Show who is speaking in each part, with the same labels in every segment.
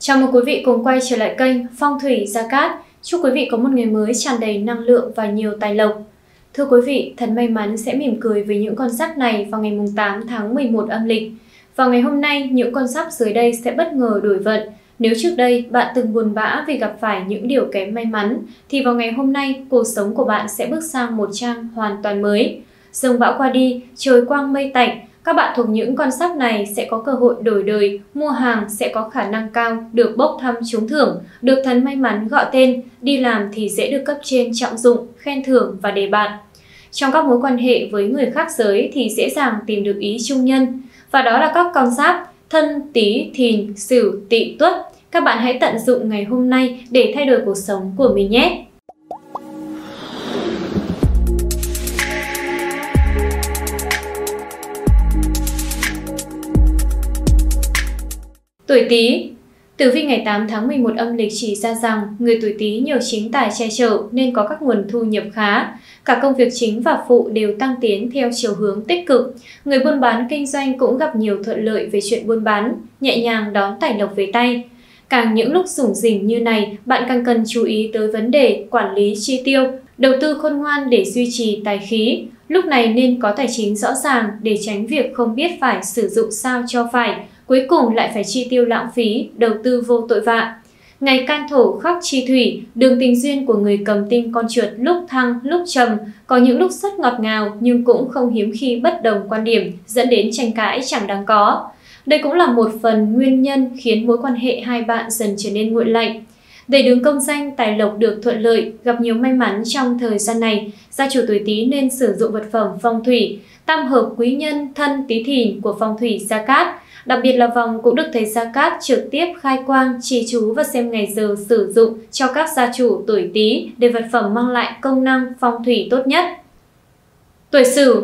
Speaker 1: Chào mừng quý vị cùng quay trở lại kênh Phong thủy Gia Cát. Chúc quý vị có một ngày mới tràn đầy năng lượng và nhiều tài lộc. Thưa quý vị, thần may mắn sẽ mỉm cười với những con giáp này vào ngày 8 tháng 11 âm lịch. Vào ngày hôm nay, những con giáp dưới đây sẽ bất ngờ đổi vận. Nếu trước đây bạn từng buồn bã vì gặp phải những điều kém may mắn, thì vào ngày hôm nay, cuộc sống của bạn sẽ bước sang một trang hoàn toàn mới. Dông bão qua đi, trời quang mây tạnh. Các bạn thuộc những con giáp này sẽ có cơ hội đổi đời, mua hàng sẽ có khả năng cao, được bốc thăm trúng thưởng, được thần may mắn gọi tên, đi làm thì dễ được cấp trên trọng dụng, khen thưởng và đề bạt. Trong các mối quan hệ với người khác giới thì dễ dàng tìm được ý chung nhân. Và đó là các con giáp Thân, Tý, Thìn, Sửu, Tỵ, Tuất. Các bạn hãy tận dụng ngày hôm nay để thay đổi cuộc sống của mình nhé! Tuổi Tý. Tử vi ngày 8 tháng 11 âm lịch chỉ ra rằng người tuổi Tý nhiều chính tài che chở nên có các nguồn thu nhập khá. Cả công việc chính và phụ đều tăng tiến theo chiều hướng tích cực. Người buôn bán kinh doanh cũng gặp nhiều thuận lợi về chuyện buôn bán, nhẹ nhàng đón tài lộc về tay. Càng những lúc rủng rỉnh như này, bạn càng cần chú ý tới vấn đề quản lý chi tiêu, đầu tư khôn ngoan để duy trì tài khí. Lúc này nên có tài chính rõ ràng để tránh việc không biết phải sử dụng sao cho phải, cuối cùng lại phải chi tiêu lãng phí, đầu tư vô tội vạ. Ngày can thổ khắc chi thủy, đường tình duyên của người cầm tinh con trượt lúc thăng lúc trầm, có những lúc rất ngọt ngào nhưng cũng không hiếm khi bất đồng quan điểm, dẫn đến tranh cãi chẳng đáng có. Đây cũng là một phần nguyên nhân khiến mối quan hệ hai bạn dần trở nên nguội lạnh. Để đường công danh, tài lộc được thuận lợi, gặp nhiều may mắn trong thời gian này, gia chủ tuổi Tý nên sử dụng vật phẩm phong thủy, tam hợp quý nhân Thân, Tý, Thìn của phong thủy Gia Cát. Đặc biệt là vòng cũng được thầy Gia Cát trực tiếp khai quang, trì chú và xem ngày giờ sử dụng cho các gia chủ tuổi Tý để vật phẩm mang lại công năng phong thủy tốt nhất. Tuổi Sửu.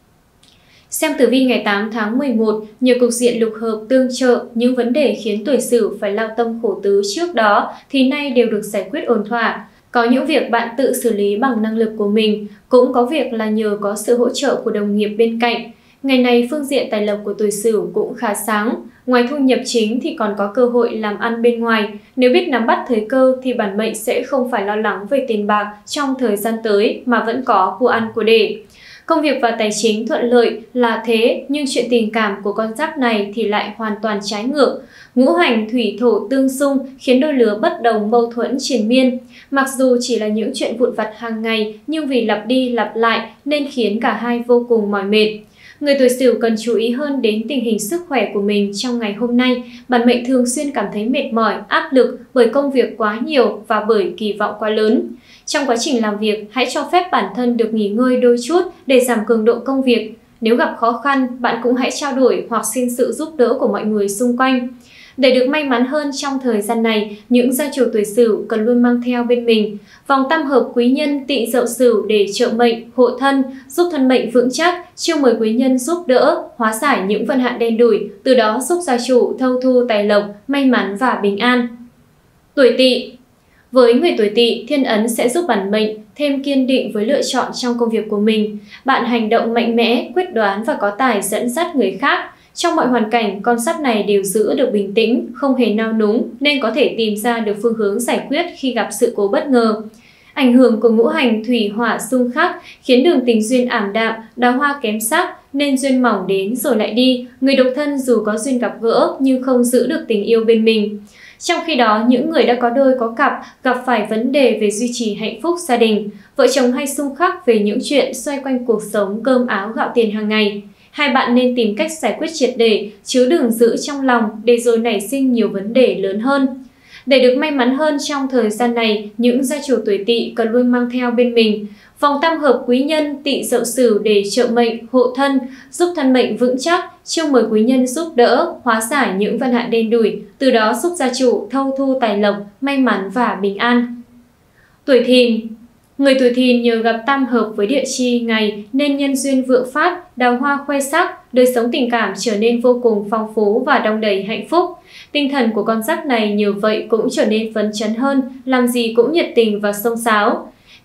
Speaker 1: Xem tử vi ngày 8 tháng 11, nhiều cục diện lục hợp tương trợ, những vấn đề khiến tuổi Sửu phải lao tâm khổ tứ trước đó thì nay đều được giải quyết ổn thỏa. Có những việc bạn tự xử lý bằng năng lực của mình, cũng có việc là nhờ có sự hỗ trợ của đồng nghiệp bên cạnh. Ngày này phương diện tài lộc của tuổi Sửu cũng khá sáng, ngoài thu nhập chính thì còn có cơ hội làm ăn bên ngoài. Nếu biết nắm bắt thời cơ thì bản mệnh sẽ không phải lo lắng về tiền bạc trong thời gian tới mà vẫn có của ăn của để. Công việc và tài chính thuận lợi là thế, nhưng chuyện tình cảm của con giáp này thì lại hoàn toàn trái ngược. Ngũ hành thủy thổ tương xung khiến đôi lứa bất đồng mâu thuẫn triền miên. Mặc dù chỉ là những chuyện vụn vặt hàng ngày nhưng vì lặp đi lặp lại nên khiến cả hai vô cùng mỏi mệt. Người tuổi Sửu cần chú ý hơn đến tình hình sức khỏe của mình trong ngày hôm nay. Bản mệnh thường xuyên cảm thấy mệt mỏi, áp lực bởi công việc quá nhiều và bởi kỳ vọng quá lớn. Trong quá trình làm việc, hãy cho phép bản thân được nghỉ ngơi đôi chút để giảm cường độ công việc. Nếu gặp khó khăn, bạn cũng hãy trao đổi hoặc xin sự giúp đỡ của mọi người xung quanh. Để được may mắn hơn trong thời gian này, những gia chủ tuổi Sửu cần luôn mang theo bên mình vòng tam hợp quý nhân Tỵ Dậu Sửu để trợ mệnh, hộ thân, giúp thân mệnh vững chắc, chiêu mời quý nhân giúp đỡ, hóa giải những vận hạn đen đủi, từ đó giúp gia chủ thâu thu tài lộc, may mắn và bình an. Tuổi Tỵ. Với người tuổi Tỵ, thiên ấn sẽ giúp bản mệnh thêm kiên định với lựa chọn trong công việc của mình. Bạn hành động mạnh mẽ, quyết đoán và có tài dẫn dắt người khác. Trong mọi hoàn cảnh, con giáp này đều giữ được bình tĩnh, không hề nao núng nên có thể tìm ra được phương hướng giải quyết khi gặp sự cố bất ngờ. Ảnh hưởng của ngũ hành thủy hỏa xung khắc khiến đường tình duyên ảm đạm, đào hoa kém sắc nên duyên mỏng đến rồi lại đi. Người độc thân dù có duyên gặp gỡ nhưng không giữ được tình yêu bên mình. Trong khi đó, những người đã có đôi có cặp gặp phải vấn đề về duy trì hạnh phúc gia đình. Vợ chồng hay xung khắc về những chuyện xoay quanh cuộc sống cơm áo gạo tiền hàng ngày. Hai bạn nên tìm cách giải quyết triệt để, chứ đừng giữ trong lòng để rồi nảy sinh nhiều vấn đề lớn hơn. Để được may mắn hơn trong thời gian này, những gia chủ tuổi Tỵ cần luôn mang theo bên mình vòng tam hợp quý nhân Tỵ Dậu Sửu để trợ mệnh, hộ thân, giúp thân mệnh vững chắc, chiêu mời quý nhân giúp đỡ, hóa giải những vận hạn đen đủi, từ đó giúp gia chủ thâu thu tài lộc, may mắn và bình an. Tuổi Thìn. Người tuổi Thìn nhờ gặp tam hợp với địa chi ngày nên nhân duyên vượng phát, đào hoa khoe sắc, đời sống tình cảm trở nên vô cùng phong phú và đong đầy hạnh phúc. Tinh thần của con giáp này nhờ vậy cũng trở nên phấn chấn hơn, làm gì cũng nhiệt tình và xông xáo.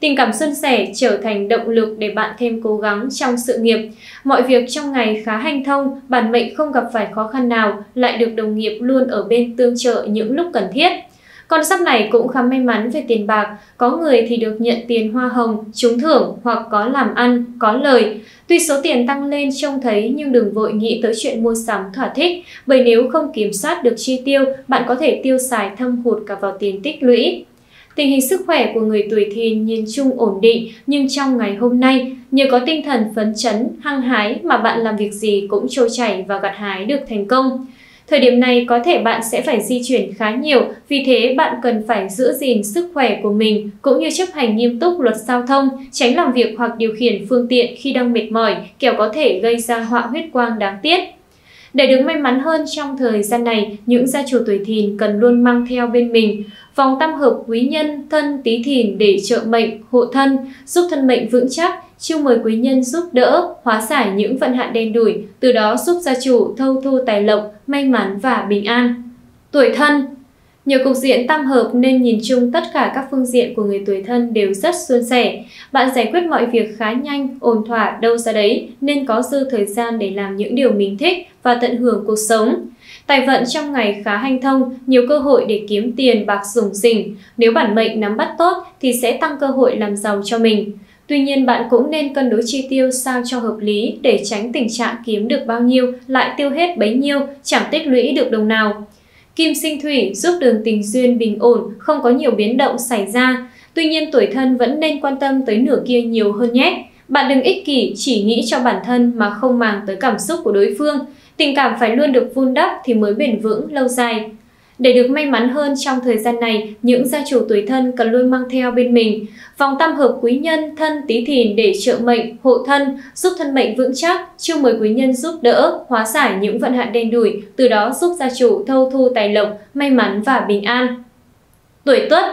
Speaker 1: Tình cảm suôn sẻ trở thành động lực để bạn thêm cố gắng trong sự nghiệp. Mọi việc trong ngày khá hanh thông, bản mệnh không gặp phải khó khăn nào, lại được đồng nghiệp luôn ở bên tương trợ những lúc cần thiết. Con giáp này cũng khá may mắn về tiền bạc, có người thì được nhận tiền hoa hồng, trúng thưởng hoặc có làm ăn, có lời. Tuy số tiền tăng lên trông thấy nhưng đừng vội nghĩ tới chuyện mua sắm thỏa thích, bởi nếu không kiểm soát được chi tiêu, bạn có thể tiêu xài thâm hụt cả vào tiền tích lũy. Tình hình sức khỏe của người tuổi Thìn nhìn chung ổn định, nhưng trong ngày hôm nay, nhờ có tinh thần phấn chấn, hăng hái mà bạn làm việc gì cũng trôi chảy và gặt hái được thành công. Thời điểm này có thể bạn sẽ phải di chuyển khá nhiều, vì thế bạn cần phải giữ gìn sức khỏe của mình cũng như chấp hành nghiêm túc luật giao thông, tránh làm việc hoặc điều khiển phương tiện khi đang mệt mỏi, kẻo có thể gây ra họa huyết quang đáng tiếc. Để được may mắn hơn trong thời gian này, những gia chủ tuổi Thìn cần luôn mang theo bên mình vòng tam hợp quý nhân thân Tý Thìn để trợ mệnh, hộ thân, giúp thân mệnh vững chắc, chiêu mời quý nhân giúp đỡ, hóa giải những vận hạn đen đủi, từ đó giúp gia chủ thâu thu tài lộc, may mắn và bình an. Tuổi Thân. Nhờ cục diện tam hợp nên nhìn chung tất cả các phương diện của người tuổi Thân đều rất suôn sẻ. Bạn giải quyết mọi việc khá nhanh, ổn thỏa đâu ra đấy, nên có dư thời gian để làm những điều mình thích và tận hưởng cuộc sống. Tài vận trong ngày khá hanh thông, nhiều cơ hội để kiếm tiền bạc rủng rỉnh. Nếu bản mệnh nắm bắt tốt thì sẽ tăng cơ hội làm giàu cho mình. Tuy nhiên bạn cũng nên cân đối chi tiêu sao cho hợp lý để tránh tình trạng kiếm được bao nhiêu lại tiêu hết bấy nhiêu, chẳng tích lũy được đồng nào. Kim sinh thủy giúp đường tình duyên bình ổn, không có nhiều biến động xảy ra. Tuy nhiên tuổi Thân vẫn nên quan tâm tới nửa kia nhiều hơn nhé. Bạn đừng ích kỷ chỉ nghĩ cho bản thân mà không màng tới cảm xúc của đối phương. Tình cảm phải luôn được vun đắp thì mới bền vững lâu dài. Để được may mắn hơn trong thời gian này, những gia chủ tuổi Thân cần luôn mang theo bên mình vòng tam hợp quý nhân thân Tý Thìn để trợ mệnh, hộ thân, giúp thân mệnh vững chắc, chiêu mời quý nhân giúp đỡ, hóa giải những vận hạn đen đủi, từ đó giúp gia chủ thâu thu tài lộc, may mắn và bình an. Tuổi Tuất.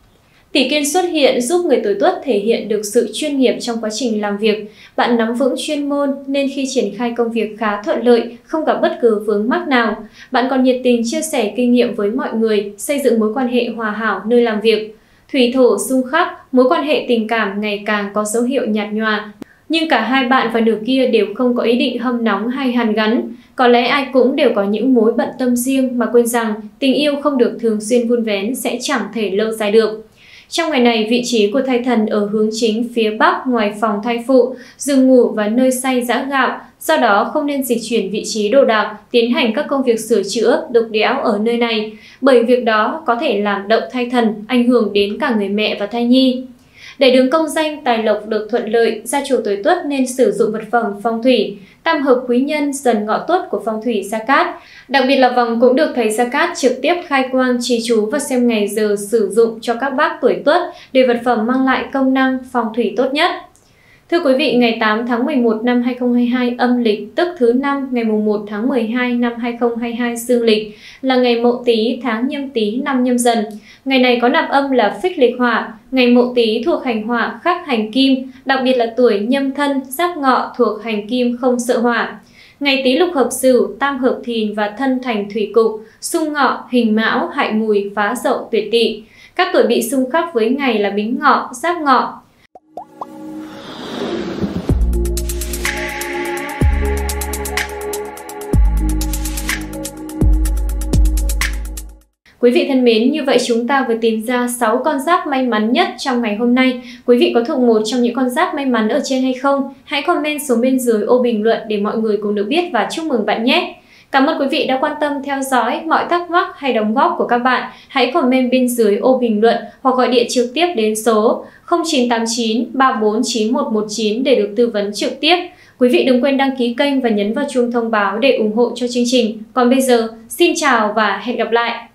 Speaker 1: Tỷ kiên xuất hiện giúp người tuổi Tuất thể hiện được sự chuyên nghiệp trong quá trình làm việc. Bạn nắm vững chuyên môn nên khi triển khai công việc khá thuận lợi, không gặp bất cứ vướng mắc nào. Bạn còn nhiệt tình chia sẻ kinh nghiệm với mọi người, xây dựng mối quan hệ hòa hảo nơi làm việc. Thủy thổ xung khắc, mối quan hệ tình cảm ngày càng có dấu hiệu nhạt nhòa. Nhưng cả hai bạn và nửa kia đều không có ý định hâm nóng hay hàn gắn. Có lẽ ai cũng đều có những mối bận tâm riêng mà quên rằng tình yêu không được thường xuyên vun vén sẽ chẳng thể lâu dài được. Trong ngày này, vị trí của thai thần ở hướng chính phía Bắc ngoài phòng thai phụ, giường ngủ và nơi xay giã gạo. Do đó, không nên dịch chuyển vị trí đồ đạc, tiến hành các công việc sửa chữa, đục đẽo ở nơi này, bởi việc đó có thể làm động thai thần, ảnh hưởng đến cả người mẹ và thai nhi. Để đường công danh tài lộc được thuận lợi, gia chủ tuổi Tuất nên sử dụng vật phẩm phong thủy, tam hợp quý nhân dần ngọ tuất của phong thủy Gia Cát. Đặc biệt là vòng cũng được thầy Gia Cát trực tiếp khai quang, trì chú và xem ngày giờ sử dụng cho các bác tuổi Tuất để vật phẩm mang lại công năng phong thủy tốt nhất. Thưa quý vị, ngày 8 tháng 11 năm 2022 âm lịch, tức thứ 5 ngày 1 tháng 12 năm 2022 dương lịch, là ngày Mậu Tý, tháng Nhâm Tý, năm Nhâm Dần. Ngày này có nạp âm là phích lịch hỏa, ngày Mậu Tý thuộc hành hỏa khắc hành kim, đặc biệt là tuổi Nhâm Thân, Giáp Ngọ thuộc hành kim không sợ hỏa. Ngày Tý lục hợp Sửu, tam hợp Thìn và thân thành thủy cục, xung Ngọ, hình Mão, hại Mùi, phá Dậu, tuyệt Tỵ. Các tuổi bị xung khắc với ngày là Bính Ngọ, Giáp Ngọ. Quý vị thân mến, như vậy chúng ta vừa tìm ra 6 con giáp may mắn nhất trong ngày hôm nay. Quý vị có thuộc một trong những con giáp may mắn ở trên hay không? Hãy comment xuống bên dưới ô bình luận để mọi người cùng được biết và chúc mừng bạn nhé! Cảm ơn quý vị đã quan tâm theo dõi. Mọi thắc mắc hay đóng góp của các bạn hãy comment bên dưới ô bình luận hoặc gọi điện trực tiếp đến số 0989 349 119 để được tư vấn trực tiếp. Quý vị đừng quên đăng ký kênh và nhấn vào chuông thông báo để ủng hộ cho chương trình. Còn bây giờ, xin chào và hẹn gặp lại!